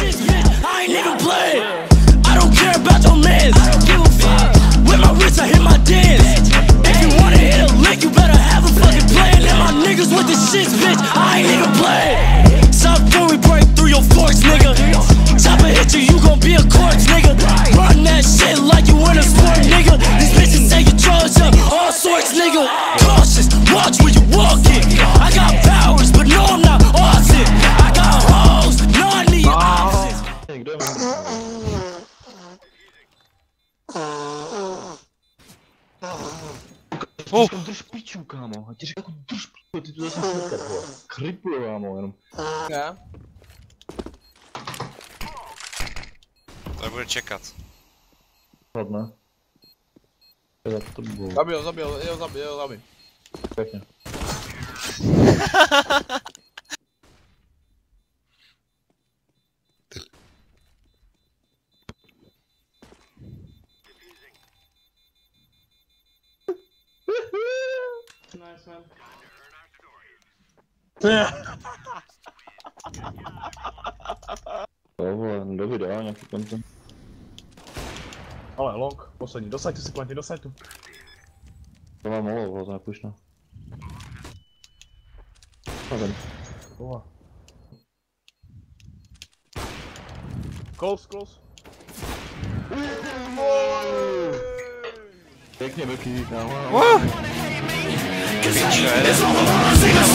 shits, bitch. I ain't even playing. I don't care about your mans. I don't give a fuck. With my wrist, I hit my dance. If you wanna hit a lick, you better have a fucking plan. And my niggas with the shits, bitch. I ain't even playing. Stop when we break through your forks, nigga. Chopper hit you, you gon' be a corpse, nigga. Run that shit like you in a sport, nigga. These bitches say you drugs up, all sorts, nigga. Cautious, watch where you walking. I got powers, but no, I'm not awesome. I got hoes, no, I need options. Drž piču, kámo, a ti řekl jako drž piču, ty tu zase smrkat, vole. Kriplu, kámo, jenom. Já? To bude čekat. Hladné. To bylo. Zabil. Pěkně. Nice man. Tohle, do videa nějaký content. Ale long, poslední, do sajtu si plantí, do sajtu. To mám malo, bylo to napušno. Nevím. Oha. Close. Pěkně velký, kámo. Piče,